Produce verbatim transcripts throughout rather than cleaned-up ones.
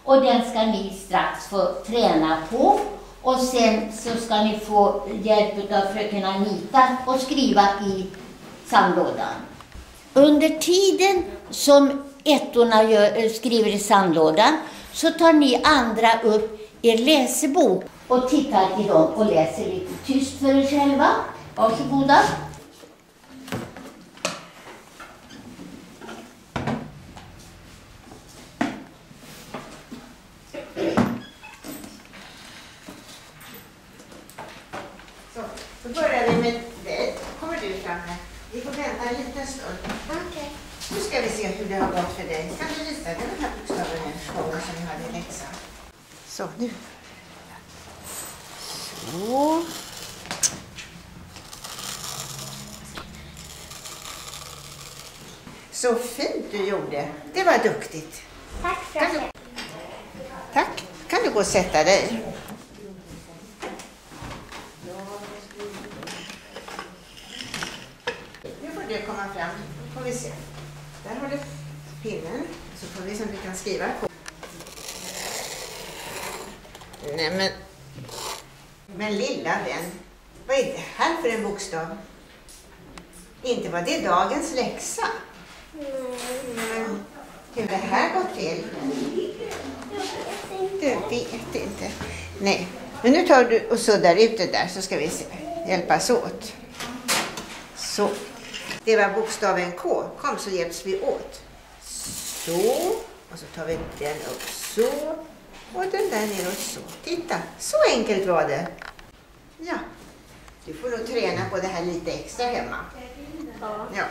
Och den ska ni strax få träna på. Och sen så ska ni få hjälp av fröken Anita och skriva i sandlådan. Under tiden som ettorna gör, skriver i sandlådan så tar ni andra upp er läsebok och tittar i dem och läser lite tyst för er själva. Varsågoda. Så, då börjar vi med dig. Kommer du fram här? Vi får vänta en liten stund. Okej. Okay. Nu ska vi se hur det har gått för dig. Kan du visa dig den här bokstaven här som vi hade i läxan? Så, nu. Så. Så fint du gjorde. Det var duktigt. Tack fröken. Tack. Kan du gå och sätta dig? Nu får du komma fram. Får vi se. Där har du pinnen. Så får vi se om vi kan skriva på. Nej men. Men lilla vän. Vad är det här för en bokstav? Inte var det dagens läxa. Men hur det här gått till? Du vet inte. Nej, men nu tar du och suddar ut det där så ska vi se. Hjälpas åt. Så. Det var bokstaven K. Kom så hjälps vi åt. Så. Och så tar vi den upp så. Och den där neråt så. Titta, så enkelt var det. Ja. Du får nog träna på det här lite extra hemma. Ja. Ja.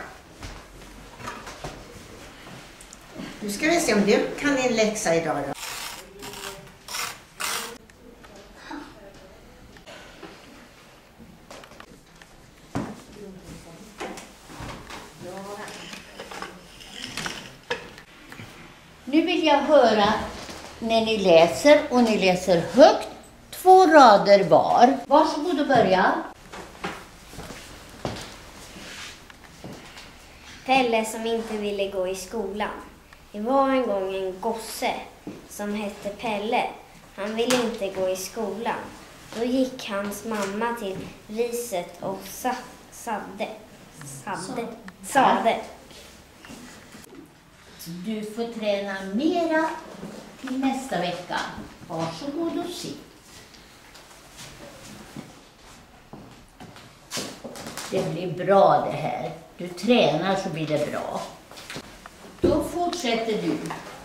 Nu ska vi se om du kan din läxa idag då. Nu vill jag höra när ni läser och ni läser högt två rader var. Varsågod och börja. Pelle som inte ville gå i skolan. Det var en gång en gosse som hette Pelle. Han ville inte gå i skolan. Då gick hans mamma till riset och sa, sade, sade, sade. Du får träna mera till nästa vecka. Varsågod och sitt. Det blir bra det här. Du tränar så blir det bra. Då fortsätter du.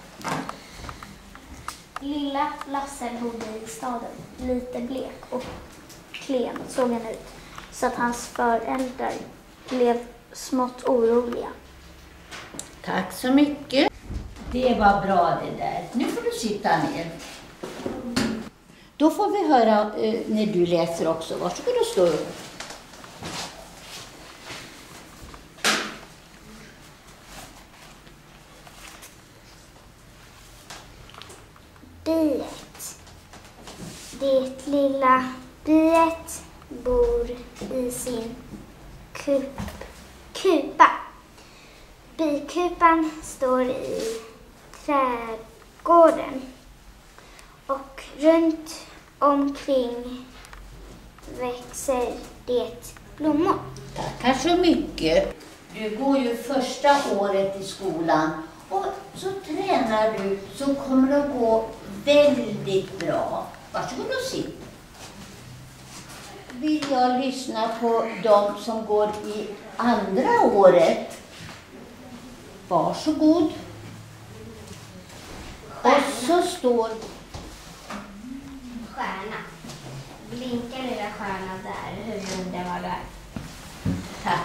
Lilla Lasse bodde i staden, lite blek och klen såg han ut, så att hans föräldrar blev smått oroliga. Tack så mycket. Det var bra det där. Nu får du sitta ner. Då får vi höra eh, när du läser också. Varsågod och stå upp. Biet. Det lilla biet bor i sin kup, kupa. Bikupan står i trädgården och runt omkring växer det blommor. Tackar så mycket. Du går ju första året i skolan och så tränar du så kommer det att gå väldigt bra. Varsågod och sitt. Vill jag lyssna på de som går i andra året? Varsågod. Och så står Stjärna. Blinkar lilla stjärna där. Hur rund den var där. tack.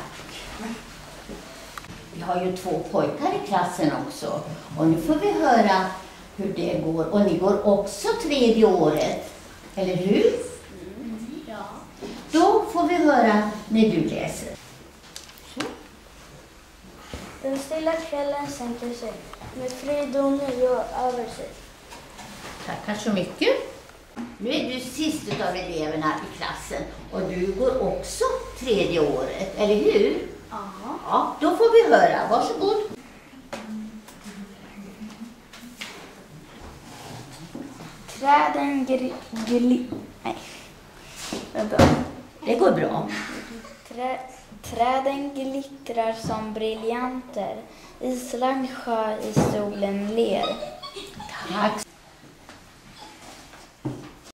Vi har ju två pojkar i klassen också. Och nu får vi höra hur det går. Och ni går också tredje året. Eller hur? Mm. Ja. Då får vi höra när du läser. Så. Den stilla kvällen sänkte sig med frid och nio över sig. Tackar så mycket. Nu är du sist av eleverna i klassen. Och du går också tredje året. Eller hur? Ja. Ja, då får vi höra. Varsågod. Träden gri... gli... Nej. Vänta. Det går bra. Trä, träden glittrar som briljanter. Island sjö i solen ler. Tack.